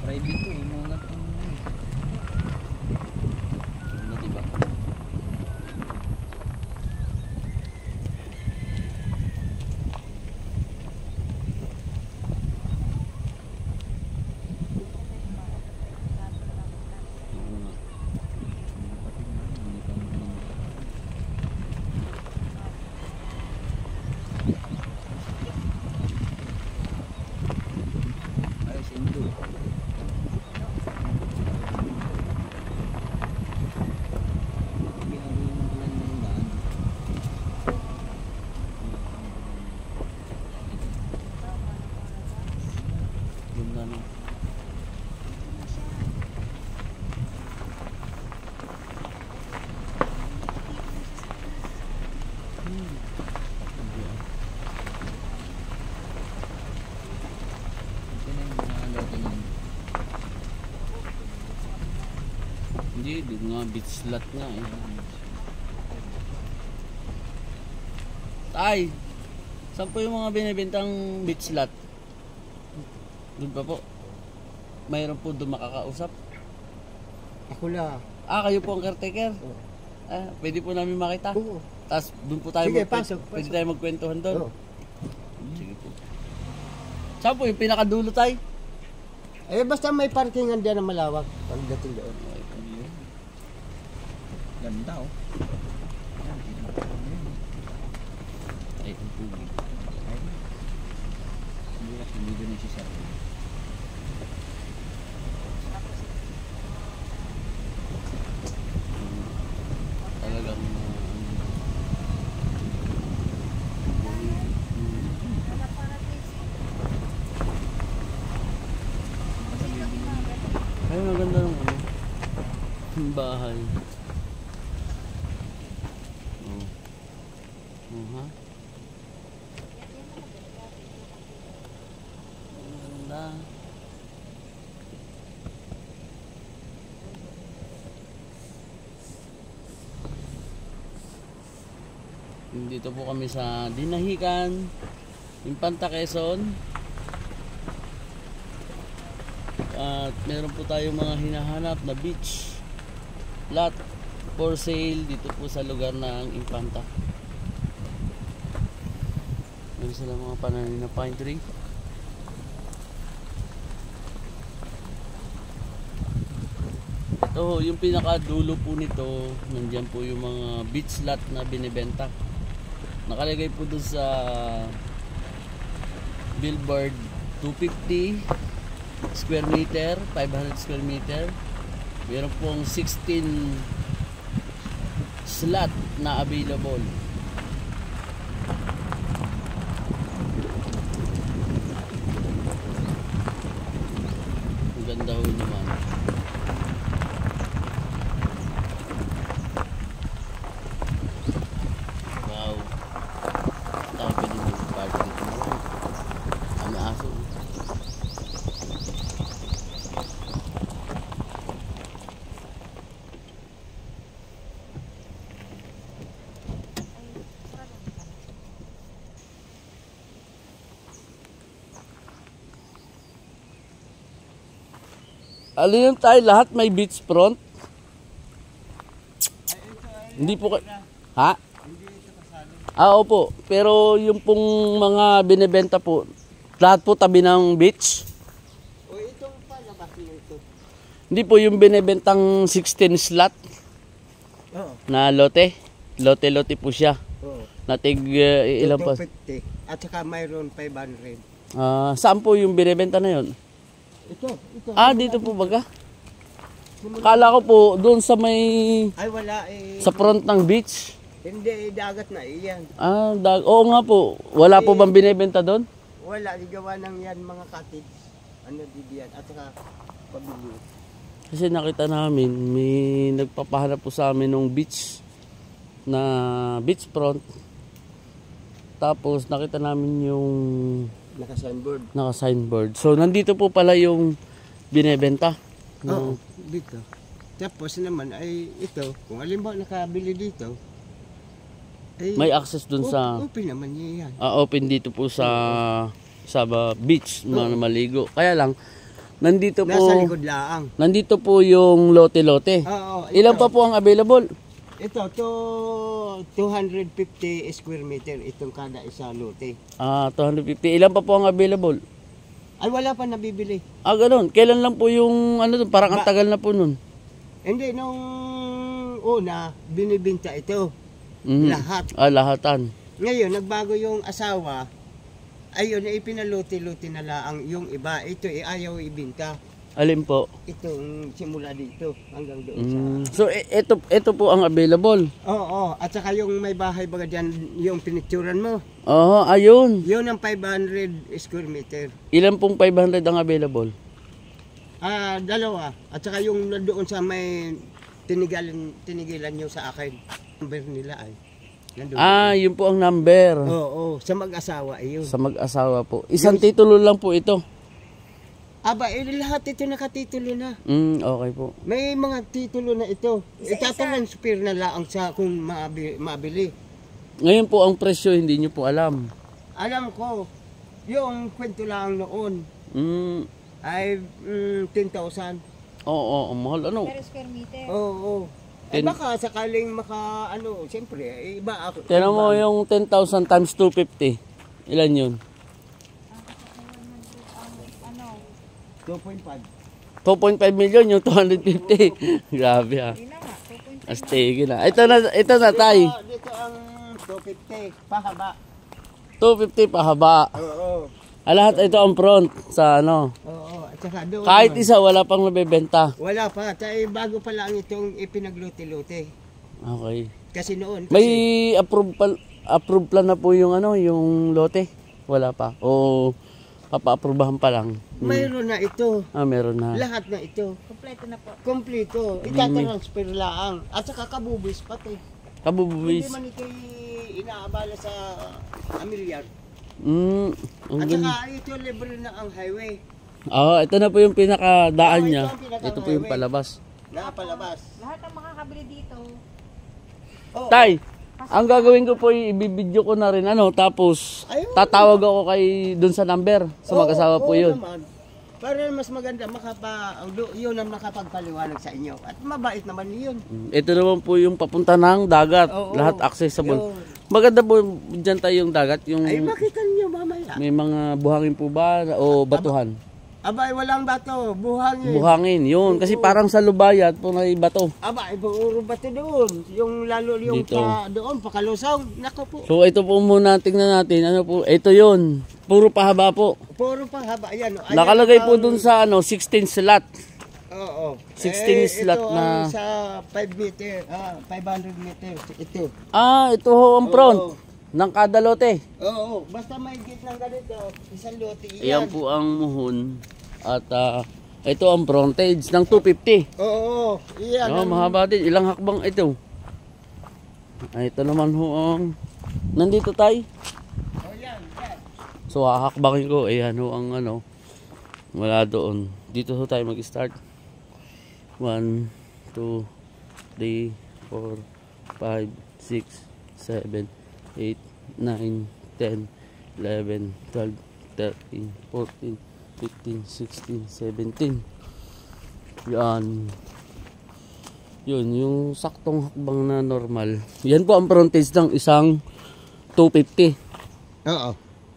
Private to, yung mga na diba? Hindi, doon nga beach lot nga eh. Tay, saan po yung mga binibintang beach lot? Doon pa po. Mayroon po doon makakausap. Ako na. Kayo po ang caretaker? Oo. Pwede po namin makita? Oo. Tapos doon po tayo Sige, pasok. Pwede tayo magkwentuhan doon? Oo. Sige po. Saan po yung pinakadulo tayo? Basta may parkingan dyan na malawak pagdating doon. Ganda oh. Ay, ang pugi. Hindi doon yung sisar. Talagang ay, maganda ng yung bahay. Maganda. Dito po kami sa Dinahican, Infanta, Quezon. At meron po tayong mga hinahanap na beach lot for sale dito po sa lugar ng Infanta. Meron sila mga pananim na pine tree. Ito, yung pinakadulo po nito, nandiyan po yung mga beach lot na binibenta. Nakalagay po doon sa billboard 250 square meter, 500 square meter. Meron pong 16 slot na available. Ang ganda ho naman. Wow. Tama pa din yung party dito. Ano aso? Alin yung tayo lahat may beach front? Hindi po ha? Opo. Pero yung pong mga binibenta po, lahat po tabi ng beach. O itong palabas nito. Hindi po yung binibentang 16 slot Oo. na lote. Lote-lote po siya. Oo. Natig ilan pa? 250. At saka mayroon 500. Saan po yung binibenta na yun? Ito. Dito po baga? Akala ko po doon sa may Ay wala eh. sa front ng beach. Hindi, dagat na iyan. Oo nga po. Wala po bang binibenta doon? Wala, ligawa ng yan mga cottage. Ano diyan at saka pabili. Kasi nakita namin may nagpapahanap po sa amin ng beach na beach front. Tapos nakita namin yung naka-signboard. So nandito po pala yung binebenta. Oo, dito. Tapos naman ay ito, kung halimbawa nakabili dito, ay may access dun sa open naman niya yan. open dito po sa beach, maligo. Kaya lang Nandito po, Nasa likod laang. nandito po yung lote-lote. Oo. Ilan pa po ang available? Ito, 250 square meter itong kada isa lote. 250. Ilan pa po ang available? Ay, wala pa nabibili. Ganun. Kailan lang po yung ano dun? Parang ang tagal na po nun. Hindi, nung una, binibinta ito. Mhm. Lahat. Lahatan. Ngayon, nagbago yung asawa. Ayun, ipinaluti-luti na lang yung iba. Ito, ayaw ibinta. Alin po? Itong simula dito hanggang doon sa... So, ito po ang available. Oo, at saka yung may bahay baga dyan, yung pinicturan mo. Ayun. Yun ang 500 square meter. Ilan pong 500 ang available? Dalawa. At saka yung doon sa may tinigilan nyo sa akin. Number nila ay. Nandun. Yun po ang number. Oo, sa mag-asawa iyon. Sa mag-asawa po. Isang titulo lang po ito. Lahat ito nakatitulo na. Okay po. May mga titulo na ito. Itatransfer na lang sa kung mabili. Ngayon po ang presyo hindi nyo po alam. Alam ko, yung kwento lang noon ay 10,000. Oo, mahal ano. Per square meter. Oo. Baka sakaling siyempre, iba ako. Tiyan mo yung 10,000 times 250. Ilan yun? 2.5. 2.5 million yung 250. Grabe ha. Hindi na nga, 2.5. Astige na. Ito na tay. Dito ang 250, pahaba. 250 pahaba. Oo. Lahat ito ang front sa ano. Oo, at saka doon. Kahit isa wala pang nabebenta. Wala pa, bago pa lang itong ipinagluti-luti. Okay. Kasi noon, May approve plan na po yung yung lote. Wala pa. O papa-aprobahan pa lang. mayroon na ito. Meron na. Lahat na ito. Kompleto na po. Kompleto. Itatransfer lang. At saka kabubis pati. Hindi Kabubuwis. man ito inaabala sa amilyar. Ang At ganda. saka ito libre na ang highway. Ito na po yung pinakadaan niya. ito ang pinaka- Ito po yung palabas. Nakapalabas. Lahat ang makakabili dito. Oo. Tay, ang gagawin ko po ibibidyo ko na rin tapos Ayun. tatawag ako kay dun sa number sa mag-asawa po Oo yun. naman. Para mas maganda yun ang makapagpaliwanag sa inyo. At mabait naman yun. Ito naman po yung papunta ng dagat. Oo. Lahat accessible. Yun. Maganda po dyan tayo yung dagat. Yung Ay, makita niyo mamaya. may mga buhangin po ba o batuhan? Abay, walang bato. Buhangin. Buhangin, yun. Kasi parang sa Lubayat po na bato. Abay, puro bato doon. Yung lalo yung Dito. doon, pakalusong. Nako po. So ito po muna tingnan natin. Ano po? Ito yun. Puro pahaba po. Puro pa haba. Ayan. Ayan Nakalagay po ang- dun sa 16 slot. Oo. 16 slot ito na- ang sa 5 meter, 500 meter. Ito. Ito ho ang front Oo. ng kada lote. Oo. Basta may gate ng ganito, isang lote. Ayan po ang muhon. At ito ang frontage ng 250. Oo. Iyan. Mahaba din. Ilang hakbang ito? Ito naman ho ang nandito tayo. Oh, yan. Yan. So hahakbangin ko. Ayan ho ang wala doon. Dito ho tayo mag-start. 1, 2, 3, 4, 5, 6, 7, 8, 9, 10, 11, 12, 13, 14, 15, 16, 17. Yan. Yun, yung saktong hakbang na normal. Yan po ang frontage ng isang 250. Oo.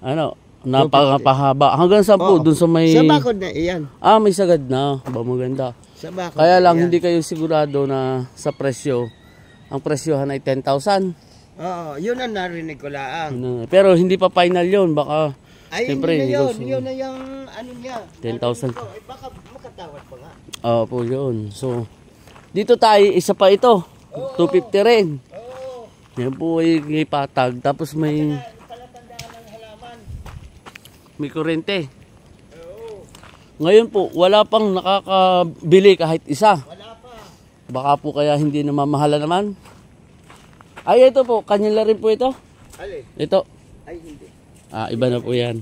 Napakahaba. Hanggang saan po? Oo. Dun sa may... Sa bakod na iyan. May sagad na. Maganda. Sa bakod. Kaya lang, na iyan. hindi kayo sigurado na sa presyo. Ang presyohan ay 10,000. Oo. Yun ang narinig ko lang. Pero hindi pa final yun. Baka, Ay, siyempre, hindi na yun. negotiable. Yun na yung niya. 10,000. Ay, baka makatawad pa nga. po yun. So, dito tayo, isa pa ito. 250 rin. Oo. Yan po ay may patag. Tapos may Palatandaan ng halaman. kuryente. Oo. Ngayon po, wala pang nakakabili kahit isa. Wala pa. Baka po kaya hindi na mamahala naman. Ay, ito po. Kanila rin po ito. Ali. Ito. Ay, hindi. Iba na po yan.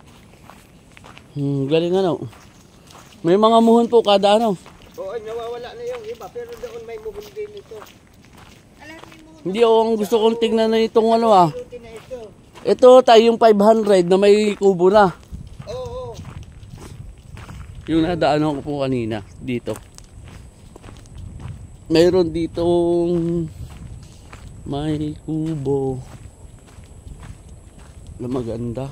Galing May mga muhon po kada Oo, nawawala na yung iba. Pero doon may mubundi nito. Lahat may mga Hindi ang gusto kong tingnan na itong Luti na ito. Ito tayo yung 500 na may kubo na. Oo. Yung nadaanan ko po kanina dito. Mayroon ditong may kubo na maganda.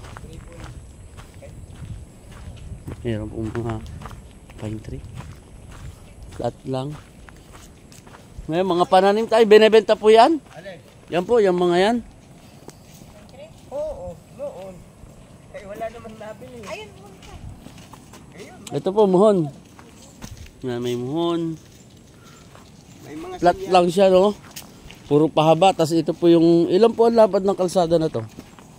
Mayroon pong mga pine tree. Flat lang. May mga pananim tayo. Binebenta po yan. Alin? Yan po, yung mga yan. Oo, noon. Eh, wala naman nabili. Ayun, muhon ka. Ayun, Ito po, muhon. May muhon. may mga Flat silya. lang siya, no? Puro pahaba. Tapos ito po yung, ilan po ang lapad ng kalsada na to?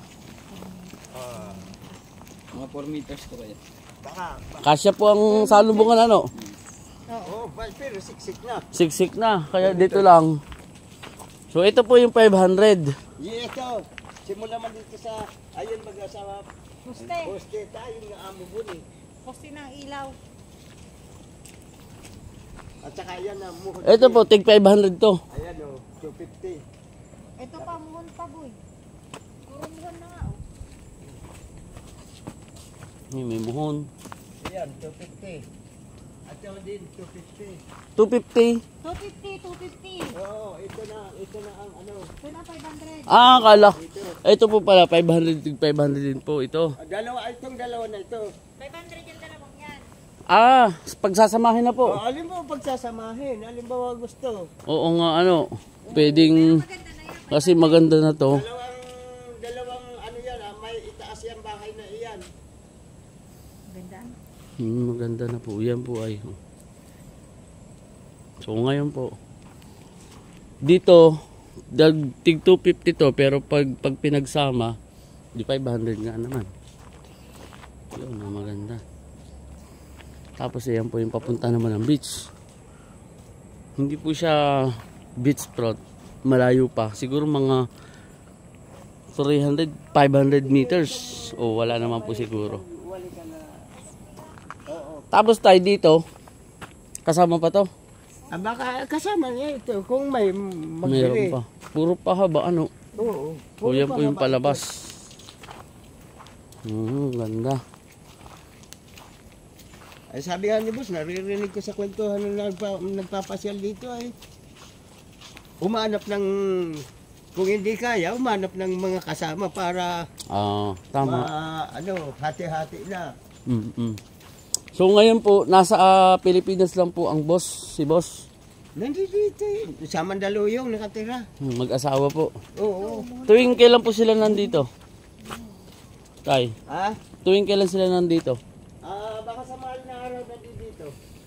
Mga 4 meters to kaya. Baka, Kasya po ang salubungan, ano? oo, pero siksik na. Siksik na, kaya dito lang. So ito po yung 500. Ito, simula man dito sa, ayun mag-asawa, Poste. poste tayo nga amo bun eh. Poste ng ilaw. At saka yan na, muhon. Ito po, tig 500 to. Ayan o, 250. Ito pa, muhon pa, boy. Puro muhon na nga, oh. May muhon. Ayan, 250. At yun din, 250. 250. 250. Oo, ito na ang ano. Ito na 500. Ah, kala. Ito. Ito po pala, 500, tig 500 din po ito. Itong dalawa na ito. 500 yung dalawang yan. Ah, pagsasamahin na po. Alin mo pagsasamahin, alin ba gusto? Oo nga, ano. Pwedeng, Maganda na yan. kasi maganda na to. Dalawang ano yan, may itaas yan bahay na iyan. Ganda. Maganda na po. Yan po ay. So ngayon po. Dito, tig 250 to, pero pag pinagsama, di 500 nga naman. Yun, maganda. Tapos ayan po yung papunta naman ng beach. Hindi po siya beach front. Malayo pa. Siguro mga 300, 500 meters. O wala naman po siguro. Tapos tayo dito, kasama pa to. Baka kasama niya ito kung may Mayroon magbili. pa. Puro pahaba, ano. Oo. O yan po yung palabas. Ganda. Ay sabi nga ni boss, naririnig ko sa kwentuhan ng nagpapasyal dito ay umanap ng, kung hindi kaya, umanap ng mga kasama para Tama. hati-hati na. So ngayon po, nasa Pilipinas lang po ang boss, si boss. Nandito eh. Sa Mandaluyong nakatira. Mag-asawa po. Oo. Tuwing kailan po sila nandito? Tay, Ha? tuwing kailan sila nandito? Baka sa mahal na araw nandito.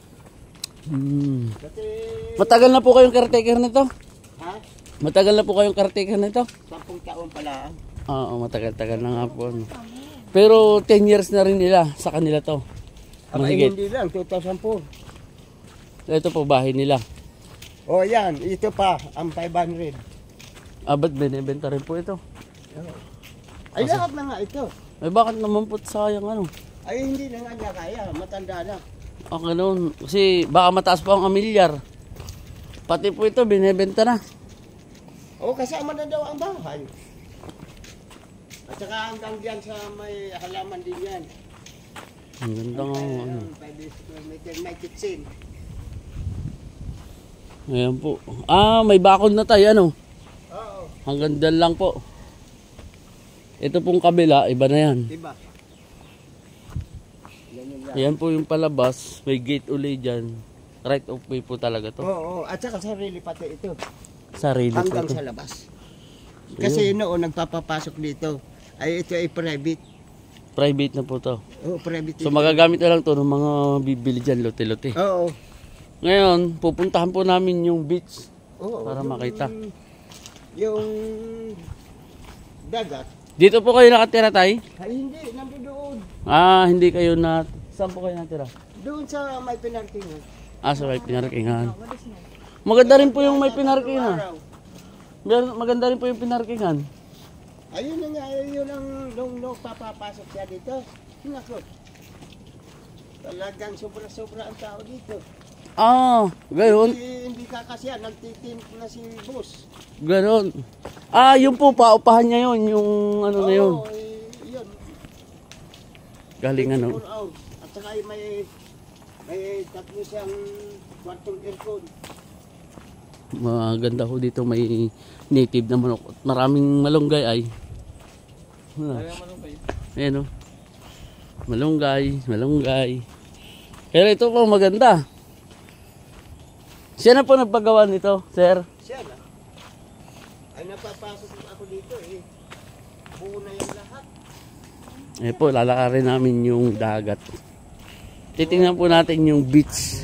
Kasi, Matagal na po kayong caretaker nito? ha? Matagal na po kayong caretaker nito? 10 taon pala. Oo, matagal-tagal na nga po. Ano. Pero 10 years na rin nila sa kanila to. Mahigit. Hindi lang, 2004. Ito po bahay nila. O yan, ito pa, ang 500. Ba't binibenta rin po ito? Ay, lahat na nga ito. Ay bakit naman po sayang ano? Ay, hindi na nga niya kaya, matanda na. Ganun. Kasi baka mataas pa ang amilyar. Pati po ito, binibenta na. O, kasama na daw ang bahay. At saka hanggang diyan sa may halaman din yan. Ang ganda nga. Ano. 5 square meter, may kitchen. Ayan po. May bakod na tayo. Ano? Oo, Hanggang dyan lang po. Ito pong kabila, iba na yan. diba? Ayan po yung palabas. May gate uli dyan. Right of way po talaga to. Oo, at saka sarili pati ito. Sarili po Hanggang ito. sa labas. Kasi noon nagpapapasok dito, ay ito ay private. Private na po to. Oo, private. So magagamit na lang to ng mga bibili dyan, lote-lote. Oo. Ngayon, pupuntahan po namin yung beach Oo, para makita. Yung dagat, Dito po kayo nakatira, tay? ay hindi, nandoon. Hindi kayo na... Saan po kayo natira? Doon sa may pinarkingan. Sa may pinarkingan. Maganda rin po yung may pinarkingan. Maganda rin po yung pinarkingan. Ayun na nga, yun ang nung papapasok siya dito. Nako. Talagang sobra-sobra ang tao dito. Gayon. Hindi kakasya, nagtitim na si boss. Ganon. Yun po, paupahan niya yun. Yung ano na yun. Oo, yun. Galing ano. 24 hours. At saka may May tatlo siyang kwartong aircon. Maganda ho dito, may native na manok. At maraming malunggay ay. Kaya manong kayo. Ayan o. Malunggay. Pero ito po maganda. Siya na po nagpagawa nito, sir. Siya na. Ay napapasok ako dito eh. Buo na yung lahat. Eh po, lalakarin namin yung dagat. Titingnan po natin yung beach.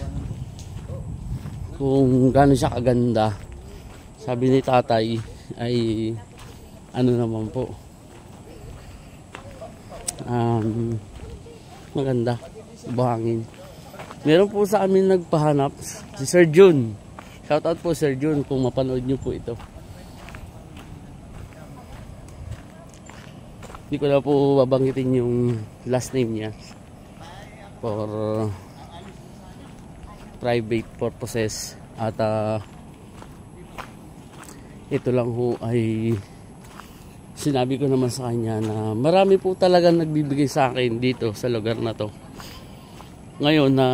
Kung gaano siya kaganda. Sabi ni tatay ay ano naman po. Maganda. Buhangin. Meron po sa amin nagpahanap. Si Sir Jun. Shoutout po Sir Jun kung mapanood nyo po ito. Hindi ko na po babanggitin yung last name niya for private purposes at ito lang ho ay sinabi ko naman sa kanya na marami po talagang nagbibigay sa akin dito sa lugar na to. Ngayon na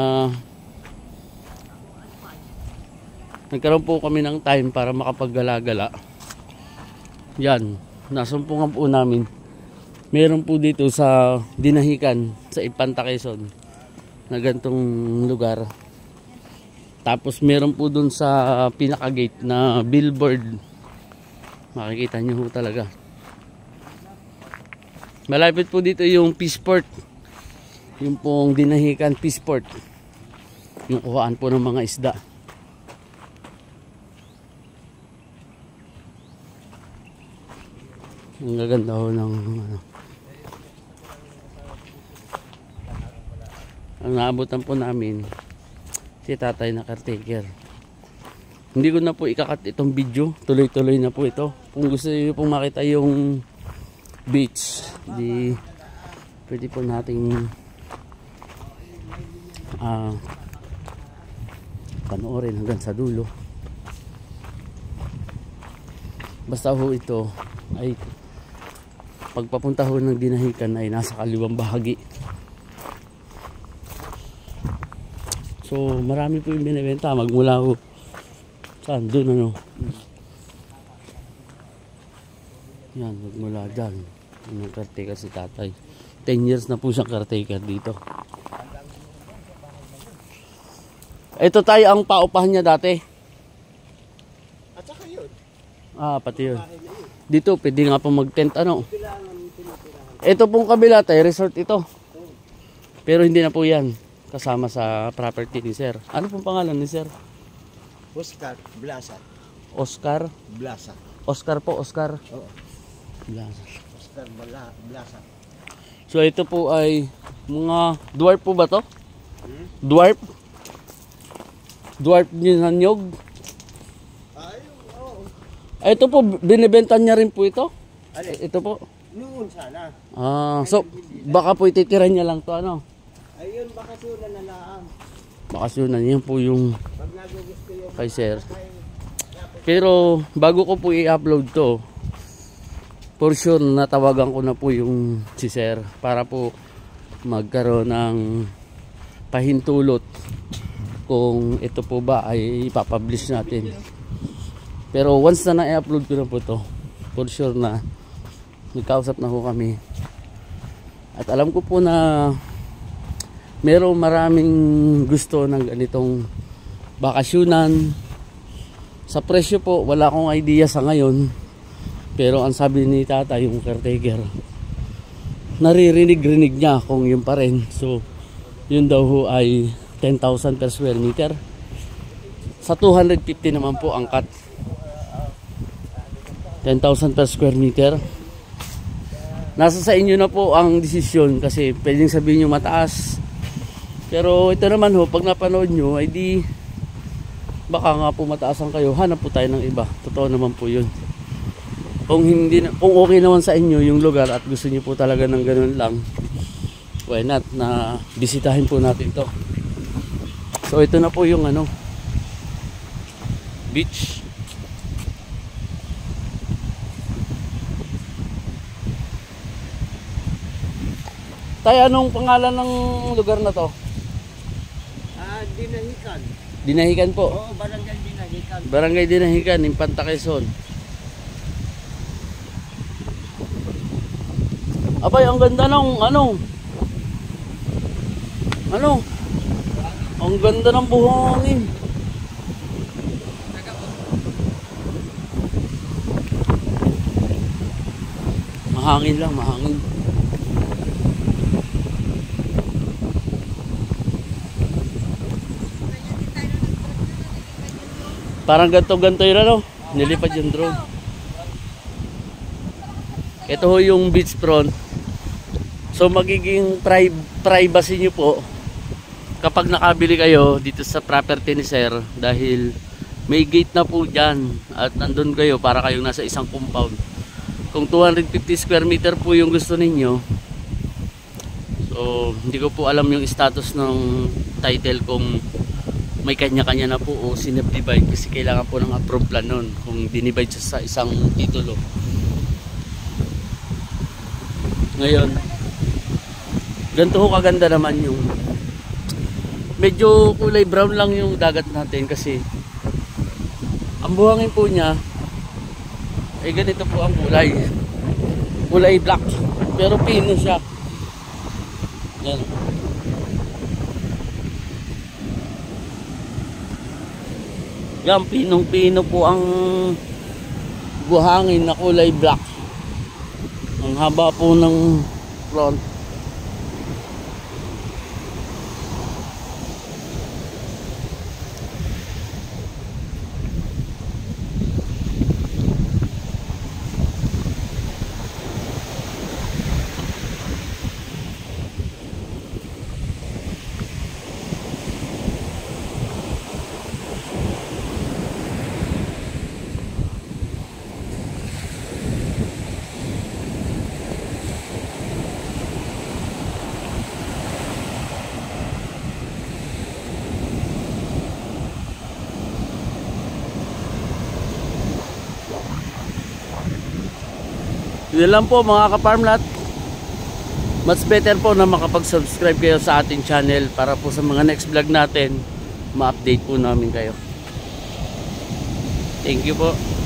nagkaroon po kami ng time para makapaggala-gala, yan, nasumpungan po namin. Meron po dito sa Dinahican, sa Infanta Quezon, na gantong lugar. Tapos meron po dun sa pinaka-gate na billboard. Makikita nyo ho talaga. Malapit po dito yung Peaceport. Yung pong Dinahican Peaceport. Yung kuhaan po ng mga isda. Ang gaganda ho ng ano. Ang naabutan po namin si tatay na caretaker. Hindi ko na po ikakat itong video. Tuloy-tuloy na po ito. Kung gusto niyo pong makita yung beach, di pwede po nating panoorin hanggang sa dulo. Basta ho ito ay pagpapunta ho ng Dinahican ay nasa kaliwang bahagi. So marami po yung binibenta magmula ho saan doon ano. Yan, magmula dyan. Yung caretaker si tatay. 10 years na po siyang caretaker dito. Ito tayo ang paupahan niya dati. At saka yun. Pati yun. Dito, pwede nga po mag-tent ano. Ito pong kabila tayo, resort ito. Pero hindi na po yan. Kasama sa property ni sir. Ano pong pangalan ni sir? Oscar Blasa. Oscar? Blasa. Oscar po, Oscar. Oo. Blasa. Oscar Blasa. So ito po ay mga dwarf po ba to? Dwarf? Dwarf na nyog? Ay, oo. Ito po, binibenta niya rin po ito? Alin? Ito po. Noon sana. So baka po ititira niya lang to ano? Ayun, bakasyonan na lang. Bakasyonan, yan po yung Pag nagugusto yung kay sir. Pero bago ko po i-upload to, for sure natawagan ko na po yung si sir para po magkaroon ng pahintulot kung ito po ba ay ipapublish natin. Pero once na na-upload ko na po to, for sure na nagkausap na po kami. At alam ko po na merong maraming gusto ng ganitong bakasyonan. Sa presyo po, wala akong idea sa ngayon. Pero ang sabi ni tata, yung caretaker, naririnig-rinig niya kung yun pa rin. So, yun daw ho ay 10,000 per square meter. Sa 250 naman po ang cut. 10,000 per square meter. Nasa sa inyo na po ang desisyon kasi pwedeng sabihin nyo mataas. Pero ito naman ho, pag napanood nyo, ay di baka nga po mataasan kayo, hanap po tayo ng iba. Totoo naman po yun. Kung okay naman sa inyo yung lugar at gusto niyo po talaga ng ganun lang, why not na bisitahin po natin to. So ito na po yung ano, beach. Tayo, anong pangalan ng lugar na to? Dinahican. Dinahican po. Oo, barangay Dinahican. Barangay Dinahican, Infanta Quezon. Abay, ang ganda ng ang ganda ng buhangin. Mahangin lang, mahangin. Parang ganto-ganto yun nilipad yung drone. Ito ho yung beach front. So magiging privacy nyo po kapag nakabili kayo dito sa property ni Sir, dahil may gate na po dyan at nandun kayo para kayong nasa isang compound. Kung 250 square meter po yung gusto ninyo, so hindi ko po alam yung status ng title kung may kanya-kanya na po o sinubdivide, kasi kailangan po ng approve plan nun kung dinivide sa isang titulo. Ngayon, ganito ho kaganda naman yung medyo kulay brown lang yung dagat natin, kasi ang buhangin po niya ay ganito po ang kulay black, pero pino siya. Yan. Yan, pinong-pino po ang buhangin na kulay black. Ang haba po ng front. Yun lang po mga ka-farmlat. Much better po na makapag-subscribe kayo sa ating channel para po sa mga next vlog natin, ma-update po namin kayo. Thank you po.